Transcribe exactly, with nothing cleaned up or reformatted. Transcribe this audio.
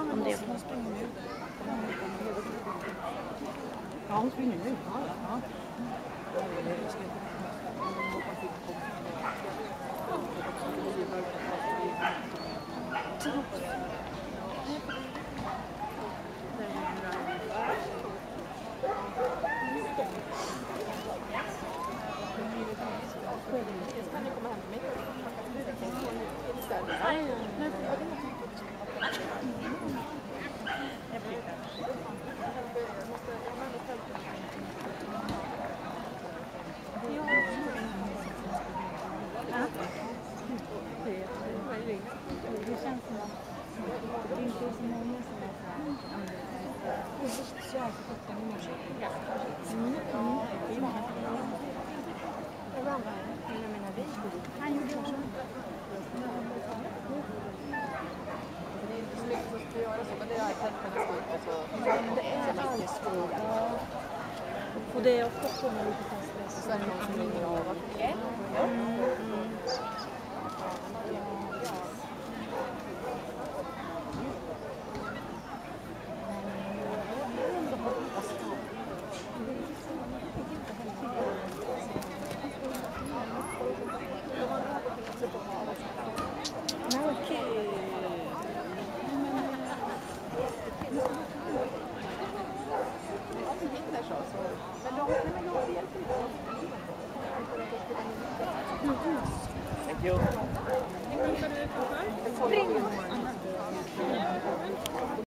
Om det får springa nu. Ja, hon springer nu. Ja, ja. Kan ni komma hem till mig? Det känns som att det inte är så många som är så här. Det är så här för sjutton i morse. Mm. Jag menar vi. Han gjorde också. Det är inte så mycket som ska göra så, men det är iPad och så. Det är alltid svårt. Och det är också så med lite stress. Så är det någon som ringer av. Okej. Thank you. Spring!